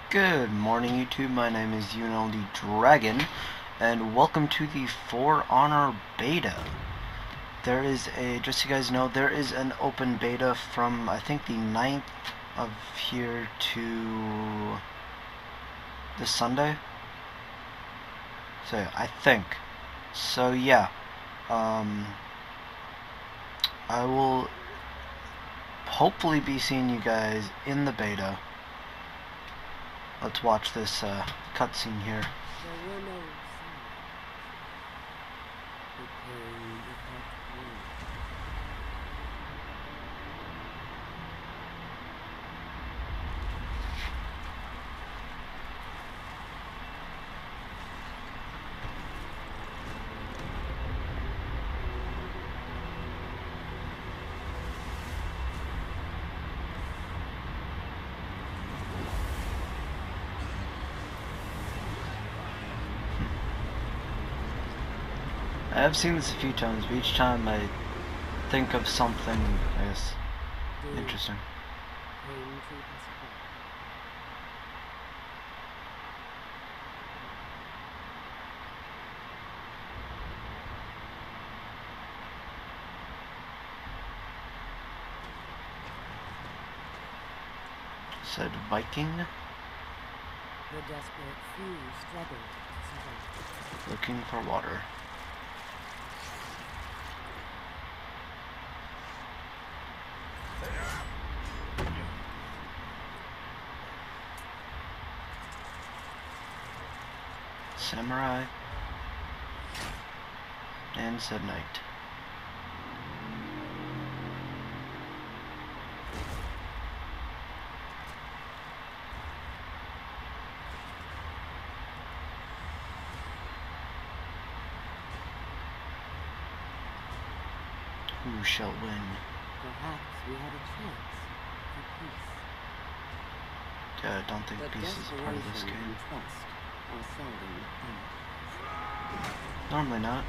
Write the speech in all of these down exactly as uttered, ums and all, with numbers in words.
Good morning, YouTube. My name is Unonly Dragon, and welcome to the For Honor beta. There is a, just so you guys know, there is an open beta from, I think, the ninth of here to this Sunday. So, I think. So, yeah. Um, I will hopefully be seeing you guys in the beta. Let's watch this uh, cutscene here. There were no signs. It came without warning. I have seen this a few times, but each time I think of something, I guess, Doom interesting. came to his heart. Said Viking, The desperate few struggled to survive. looking for water. Samurai and said knight. Who shall win? Perhaps we had a chance for peace. Yeah, I don't think But peace is part of this desperation game. and trust are seldom enemies. Normally not.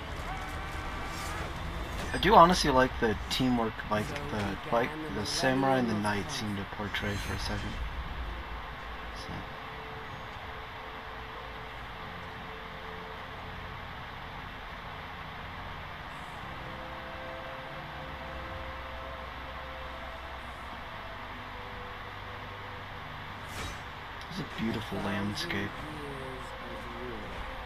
I do honestly like the teamwork, like the like the samurai and the knight seem to portray for a second. So. It's a beautiful landscape. Years of war.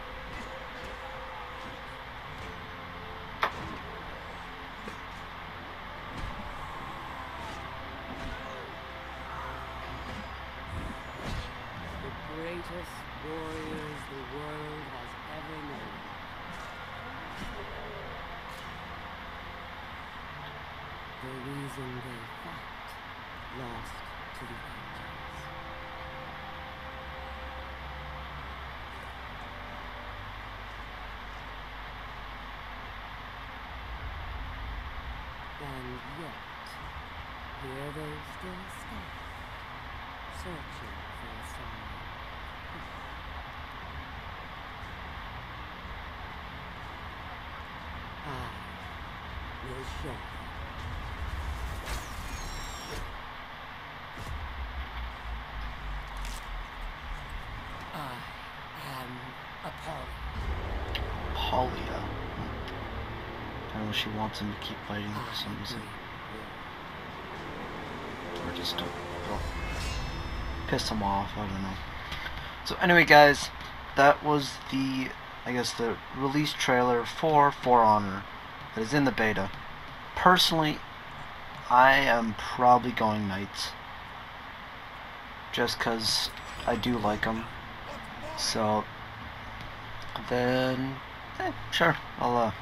The greatest warriors the world has ever known. The reason they fought, lost to the angels. And yet, here they still stand, searching for a sign. I will show you. I am Apollo. Paulia. I know she wants him to keep fighting for some reason. Or just to well, piss him off, I don't know. So anyway guys, that was the, I guess the release trailer for For Honor that is in the beta. Personally, I am probably going Knights. Just cause I do like them. So then, eh, sure, I'll uh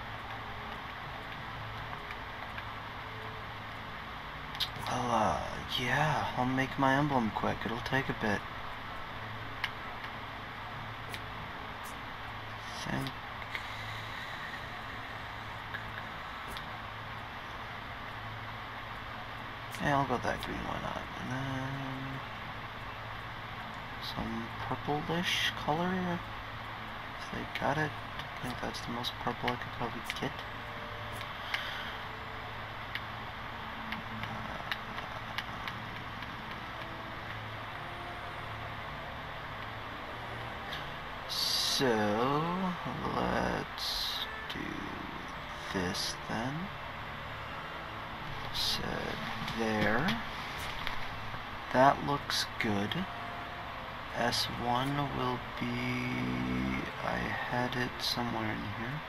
I'll uh yeah, I'll make my emblem quick. It'll take a bit. Think yeah, I'll go that green, why not? And then some purplish color. If they got it, I think that's the most purple I could probably get. So, let's do this then. Set there. That looks good. S one will be... I had it somewhere in here.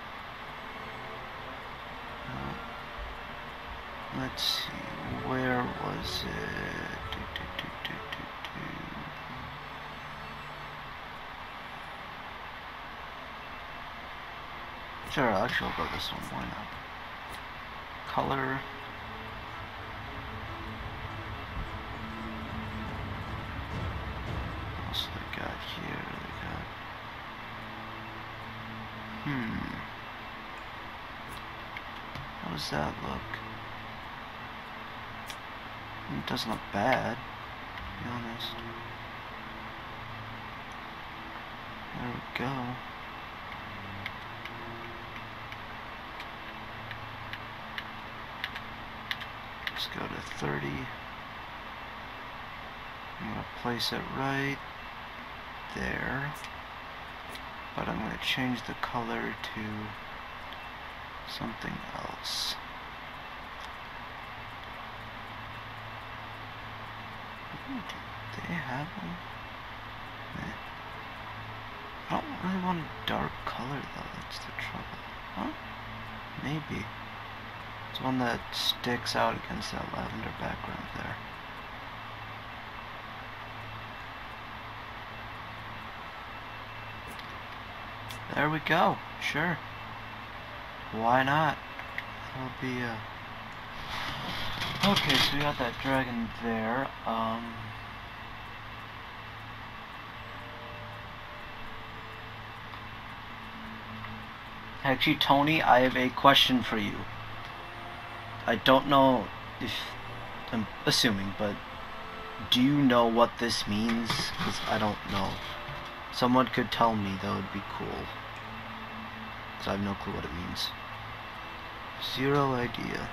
Uh, let's see, where was it? Do, do, do, do, do, do. Sure, actually I'll go this one, why not? Color. What else they got here? They got... Hmm. How does that look? It doesn't look bad, to be honest. There we go. Let's go to thirty. I'm going to place it right there. But I'm going to change the color to something else. Ooh, do they have one? Eh. I don't really want a dark color though, that's the trouble. Huh? Maybe. It's one that sticks out against that lavender background there. There we go. Sure. Why not? That'll be a... Okay, so we got that dragon there. Um... Actually, Tony, I have a question for you. I don't know if... I'm assuming, but... Do you know what this means? Because I don't know. Someone could tell me, that would be cool. Because I have no clue what it means. Zero idea.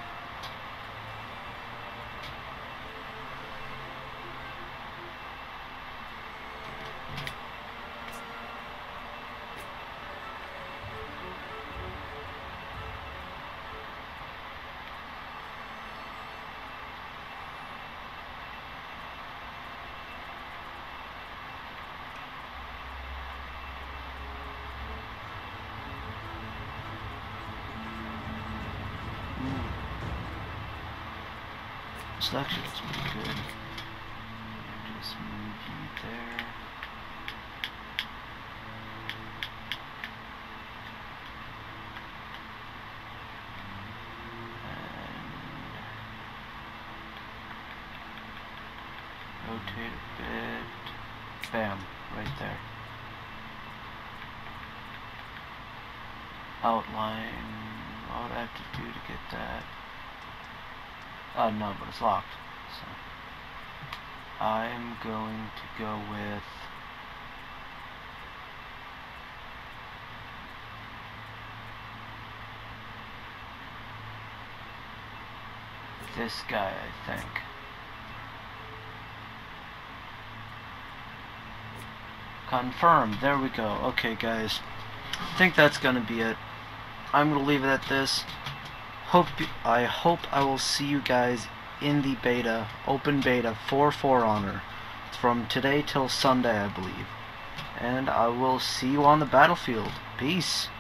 This actually looks pretty good. Just move you there. And rotate a bit. Bam, right there. Outline. What would I have to do to get that? Uh, no, but it's locked. So I'm going to go with this guy, I think. Confirm. There we go. Okay, guys. I think that's gonna be it. I'm gonna leave it at this. Hope I hope I will see you guys in the beta, open beta for For Honor, from today till Sunday, I believe. And I will see you on the battlefield. Peace.